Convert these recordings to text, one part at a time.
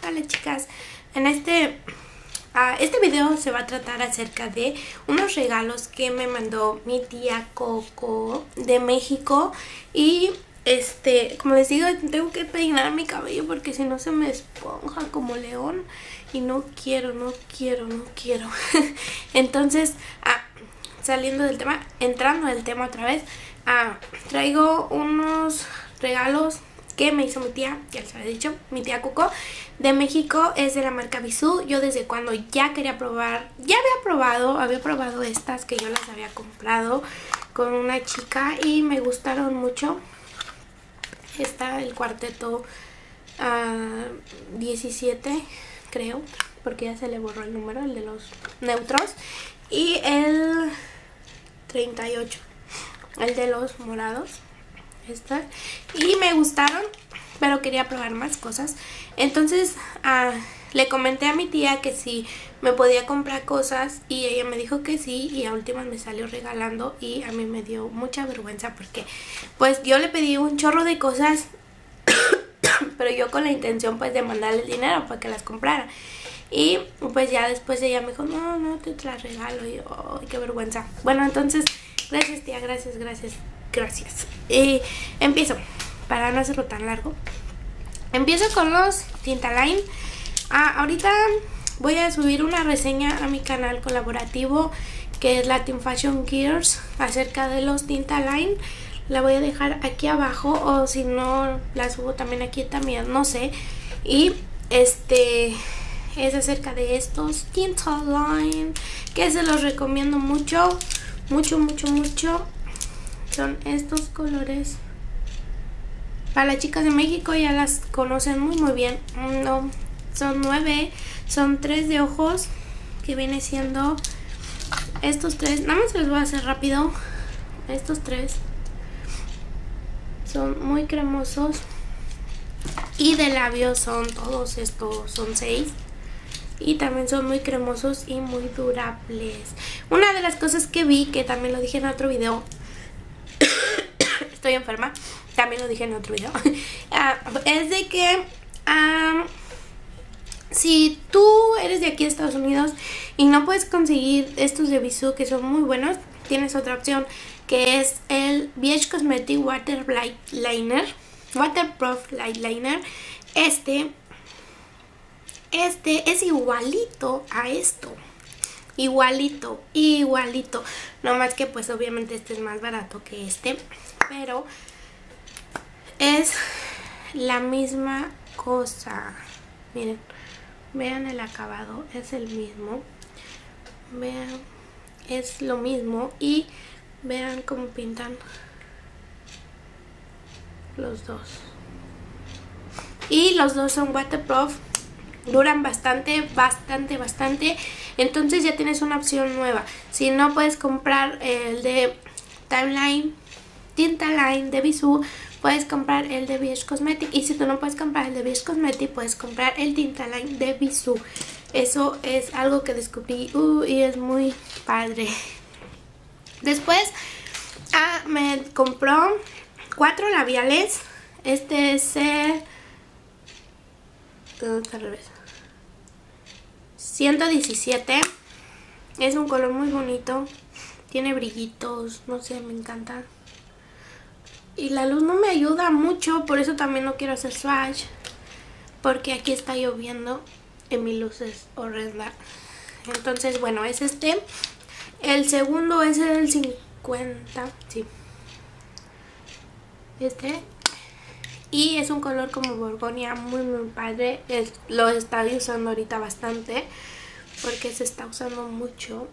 Guácala, chicas. En este video se va a tratar acerca de unos regalos que me mandó mi tía Coco de México. Y como les digo, tengo que peinar mi cabello porque si no se me esponja como león. Y no quiero. Entonces, saliendo del tema, entrando del tema otra vez, traigo unos regalos que me hizo mi tía, ya les había dicho, mi tía Coco de México. Es de la marca Bisú. Yo desde cuando ya quería probar, había probado estas que yo las había comprado con una chica y me gustaron mucho. Está el cuarteto 17, creo, porque ya se le borró el número, el de los neutros, y el 38, el de los morados. Y me gustaron, pero quería probar más cosas. Entonces le comenté a mi tía que si me podía comprar cosas y ella me dijo que sí, y a últimas me salió regalando. Y a mí me dio mucha vergüenza porque pues yo le pedí un chorro de cosas pero yo con la intención pues de mandarle el dinero para que las comprara. Y pues ya después ella me dijo, no, te las regalo. Y yo, ay, qué vergüenza. Bueno, entonces, gracias tía, gracias. Y empiezo, para no hacerlo tan largo. Empiezo con los Tintaline. Ahorita voy a subir una reseña a mi canal colaborativo que es Latin Fashion Gears acerca de los Tintaline. La voy a dejar aquí abajo, o si no la subo también aquí también, no sé. Y es acerca de estos Tintaline, que se los recomiendo mucho. Son estos colores. Para las chicas de México ya las conocen muy bien. No, son 9, son 3 de ojos, que viene siendo estos 3. Nada más les voy a hacer rápido. Estos 3 son muy cremosos. Y de labios son todos estos, son 6. Y también son muy cremosos y muy durables. Una de las cosas que vi, que también lo dije en otro video, estoy enferma, también lo dije en otro video, es de que si tú eres de aquí de Estados Unidos y no puedes conseguir estos de Bisú, que son muy buenos, tienes otra opción, que es el BH Cosmetic Waterproof Light Liner. Este es igualito a esto. Igualito. No más que pues obviamente este es más barato que este, pero es la misma cosa. Miren, vean el acabado, es el mismo. Vean, es lo mismo. Y vean cómo pintan los dos. Y los dos son waterproof. Duran bastante. Entonces ya tienes una opción nueva. Si no puedes comprar el de Tintaline de Bisú, puedes comprar el de BH Cosmetic. Y si tú no puedes comprar el de BH Cosmetic, puedes comprar el Tintaline de Bisú. Eso es algo que descubrí y es muy padre. Después me compró 4 labiales. Este es el... al revés. 117. Es un color muy bonito. Tiene brillitos. No sé, me encanta. Y la luz no me ayuda mucho. Por eso también no quiero hacer swatch. Porque aquí está lloviendo y mi luz es horrenda. Entonces, bueno, es este. El segundo es el 50. Sí. Y es un color como borgonia, muy padre. Lo estoy usando ahorita bastante porque se está usando mucho.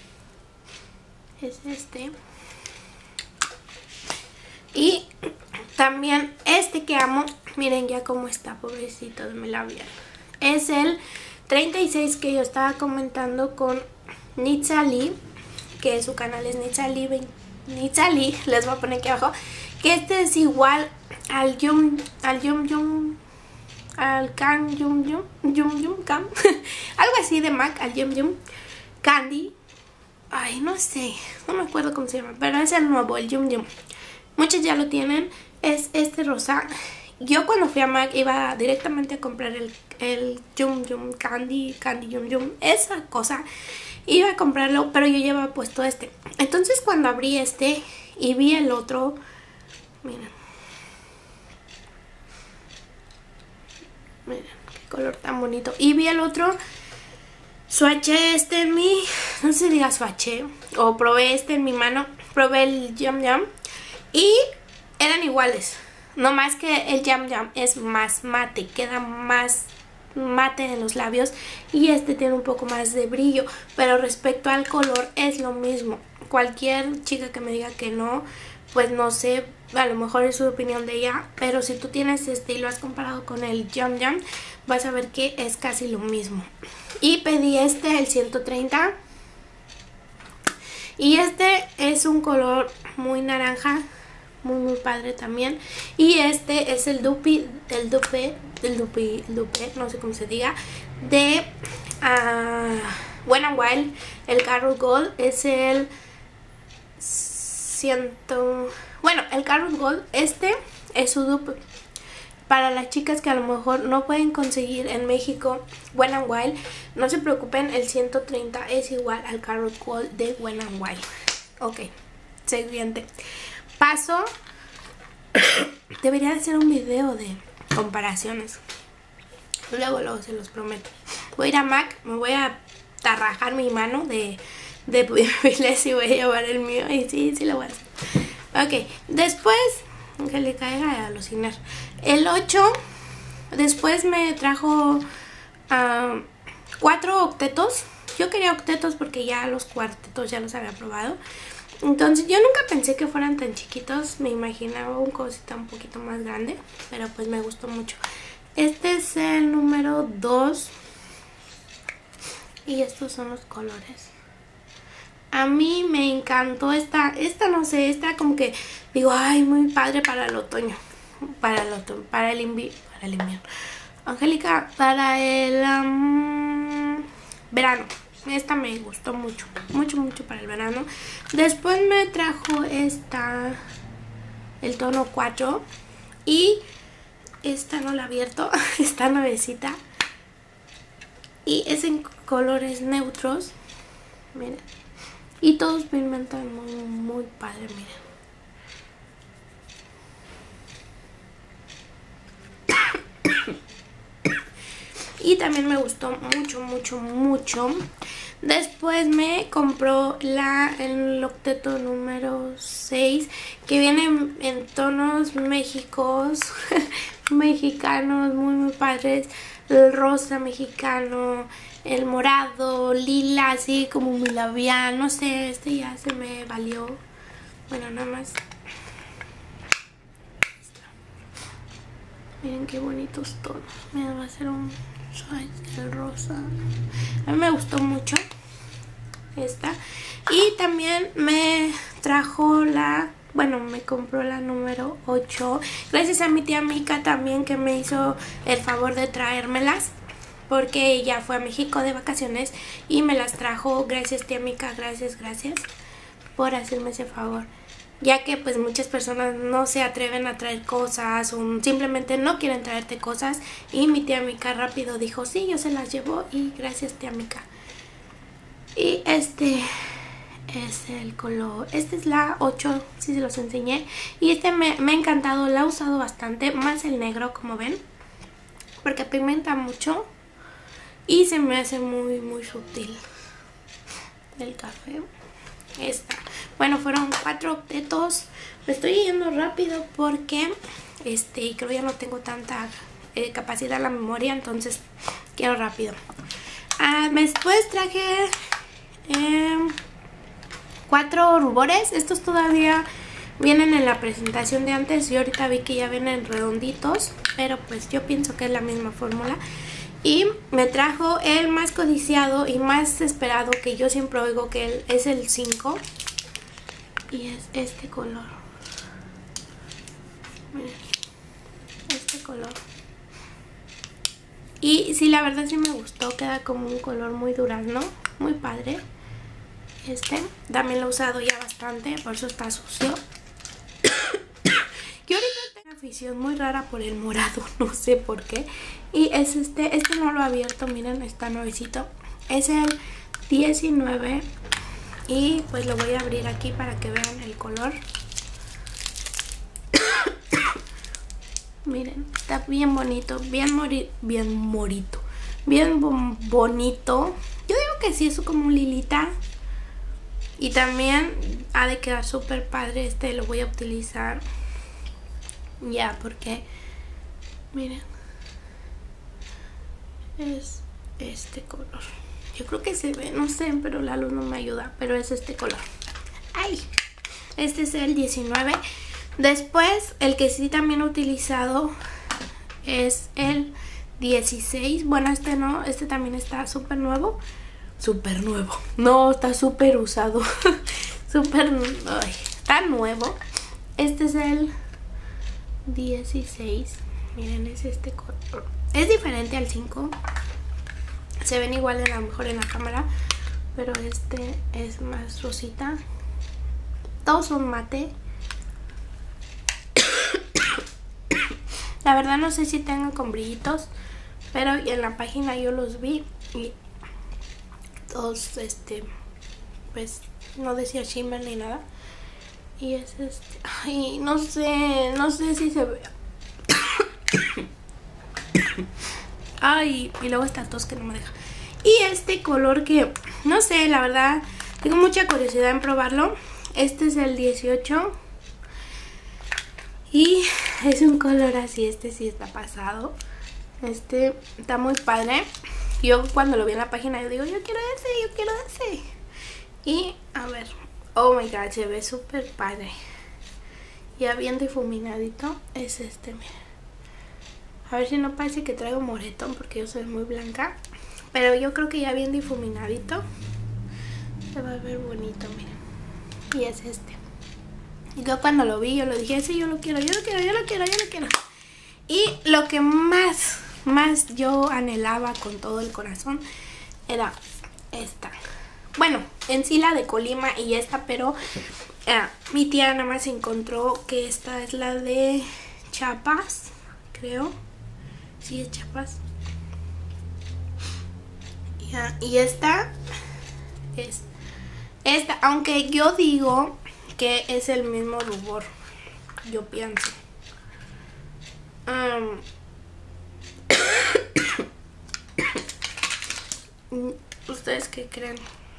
Es este. Y también este que amo. Miren ya cómo está, pobrecito de mi labial. Es el 36 que yo estaba comentando con Nitzali, que su canal es Nitzali. Les voy a poner aquí abajo. Que este es igual al Cam algo así de MAC, al Yum Candy. Ay, no sé, no me acuerdo cómo se llama, pero es el nuevo, el Yum. Muchos ya lo tienen. Es este rosa yo cuando fui a MAC iba directamente a comprar el Yum Yum Candy Yum Yum, esa cosa. Iba a comprarlo, pero yo llevaba puesto este. Entonces cuando abrí este y vi el otro, miren, miren qué color tan bonito. Y vi el otro, swatché este en mi, no sé si diga swatché, o probé este en mi mano, probé el Yum Yum y eran iguales. No más que el Yum Yum es más mate, queda más mate en los labios y este tiene un poco más de brillo, pero respecto al color es lo mismo. Cualquier chica que me diga que no, pues no sé, a lo mejor es su opinión de ella, pero si tú tienes este y lo has comparado con el Yum Yum, vas a ver que es casi lo mismo. Y pedí este, el 130, y este es un color muy naranja, muy padre también. Y este es el dupe, no sé cómo se diga, de Wet n Wild. El Carrot Gold es el bueno, el Carrot Gold, este es su dupe. Para las chicas que a lo mejor no pueden conseguir en México Wet n Wild, no se preocupen, el 130 es igual al Carrot Gold de Wet n Wild. Ok, siguiente paso. Debería hacer un video de comparaciones. Luego se los prometo. Voy a ir a MAC, me voy a tarrajar mi mano de Babyliss y voy a llevar el mío. Y sí lo voy a hacer. Ok, después, que le caiga a alucinar. El 8, después me trajo 4 octetos. Yo quería octetos porque ya los cuartetos ya los había probado. Entonces yo nunca pensé que fueran tan chiquitos. Me imaginaba un cosita un poquito más grande, pero pues me gustó mucho. Este es el número 2 y estos son los colores. A mí me encantó esta no sé, esta como que digo, ay, muy padre para el otoño, para el invierno. Angélica, para el verano. Esta me gustó mucho para el verano. Después me trajo esta, el tono 4. Y esta no la he abierto, está nuevecita. Y es en colores neutros. Miren. Y todos pigmentan muy padre, miren. Y también me gustó mucho. Después me compró el octeto número 6, que viene en tonos mexicanos, muy padres. El rosa mexicano, el morado, lila, así como mi labial. No sé, este ya se me valió. Bueno, nada más. Miren qué bonitos tonos. Mira, va a ser un el rosa. A mí me gustó mucho esta. Y también me trajo me compró la número 8. Gracias a mi tía Mica también, que me hizo el favor de traérmelas, porque ella fue a México de vacaciones y me las trajo. Gracias, tía Mica, gracias por hacerme ese favor, ya que pues muchas personas no se atreven a traer cosas o simplemente no quieren traerte cosas, y mi tía Mica rápido dijo, sí, yo se las llevo, y gracias, tía Mica. Y este es el color, este es la 8, sí se los enseñé, y este me ha encantado, la he usado bastante, más el negro, como ven, porque pigmenta mucho y se me hace muy sutil. El café. Esta. Bueno, fueron 4 octetos. Me estoy yendo rápido porque creo ya no tengo tanta capacidad en la memoria, entonces quiero rápido. Después traje 4 rubores. Estos todavía vienen en la presentación de antes y ahorita vi que ya vienen redonditos, pero pues yo pienso que es la misma fórmula. Y me trajo el más codiciado y más esperado, que yo siempre oigo que es el 5. Y es este color. Miren, este color. Y sí, la verdad sí me gustó. Queda como un color muy durazno, muy padre. También lo he usado ya bastante, por eso está sucio. Y ahorita tengo una afición muy rara por el morado, no sé por qué. Y es este no lo he abierto, miren, está nuevecito. Es el 19 y pues lo voy a abrir aquí para que vean el color. Miren, está bien bonito, bien bonito. Yo digo que sí, es como un lilita. Y también ha de quedar súper padre. Lo voy a utilizar ya porque, miren, es este color. Yo creo que se ve, no sé, pero la luz no me ayuda. Pero es este color. ¡Ay! Este es el 19. Después, el que sí también he utilizado es el 16. Bueno, este no, este también está súper nuevo. Súper nuevo. No, está súper usado. Está nuevo. Este es el 16. Miren, es este color. Es diferente al 5. Se ven igual a lo mejor en la cámara, pero este es más rosita. Todos son mate. La verdad no sé si tengan con brillitos, pero en la página yo los vi y todos pues no decía shimmer ni nada. Y es ay, no sé si se ve. Ay, y luego esta tos que no me deja. Y este color que, no sé, la verdad, tengo mucha curiosidad en probarlo. Este es el 18. Y es un color así, sí está pasado. Está muy padre. Yo cuando lo vi en la página, yo digo, yo quiero ese. Y, a ver, oh my god, se ve súper padre. Ya bien difuminadito es miren. A ver si no parece que traigo moretón porque yo soy muy blanca. Pero yo creo que ya bien difuminadito se va a ver bonito, miren. Y es Y yo cuando lo vi, yo lo dije, sí, yo lo quiero. Y lo que más yo anhelaba con todo el corazón era esta. Bueno, en sí la de Colima y esta, pero mi tía nada más encontró que esta es la de Chiapas, creo. Sí, es Chiapas. Y esta es esta, aunque yo digo que es el mismo rubor, yo pienso. ¿Ustedes qué creen?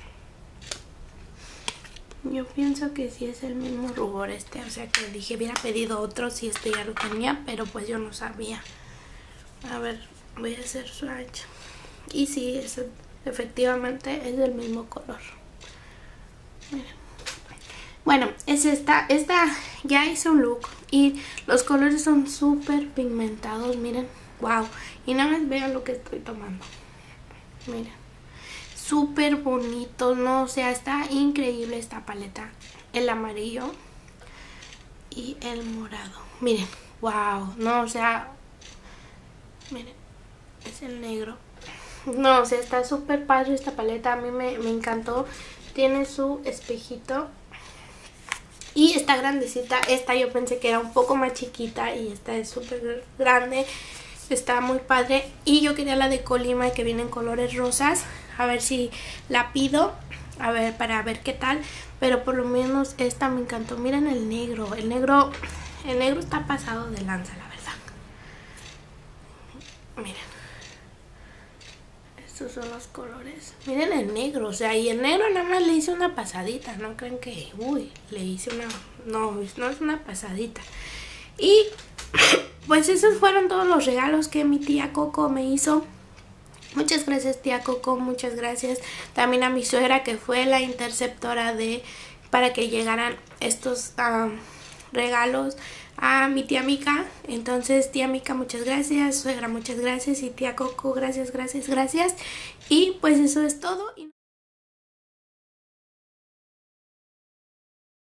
Yo pienso que sí es el mismo rubor o sea que dije, hubiera pedido otro si ya lo tenía, pero pues yo no sabía. A ver, voy a hacer swatch. Y sí, efectivamente es del mismo color. Miren. Bueno, es esta ya hice un look y los colores son súper pigmentados, miren, wow. Y nada más vean lo que estoy tomando. Miren, súper bonitos, ¿no? O sea, está increíble esta paleta. El amarillo y el morado. Miren, wow, no, o sea, miren, es el negro. No, o sea, está súper padre esta paleta. A mí me encantó. Tiene su espejito. Y está grandecita. Esta yo pensé que era un poco más chiquita. Y esta es súper grande. Está muy padre. Y yo quería la de Colima que viene en colores rosas. A ver si la pido. A ver, para ver qué tal. Pero por lo menos esta me encantó. Miren el negro. El negro está pasado de lanza, la verdad. Miren. Estos son los colores. Miren el negro, o sea, y el negro nada más le hice una pasadita. No creen que, uy, le hice una... No es una pasadita. Y pues esos fueron todos los regalos que mi tía Coco me hizo. Muchas gracias, tía Coco, muchas gracias. También a mi suegra, que fue la interceptora para que llegaran estos regalos a mi tía Mica. Entonces, tía Mica, muchas gracias, suegra, muchas gracias, y tía Coco, gracias. Y pues eso es todo.